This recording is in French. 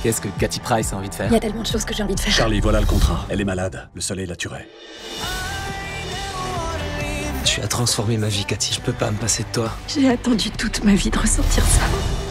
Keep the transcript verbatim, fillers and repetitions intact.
Qu'est-ce que Cathy Price a envie de faire? Il y a tellement de choses que j'ai envie de faire. Charlie, voilà le contrat. Elle est malade. Le soleil la tuerait. Tu as transformé ma vie, Cathy. Je peux pas me passer de toi. J'ai attendu toute ma vie de ressentir ça.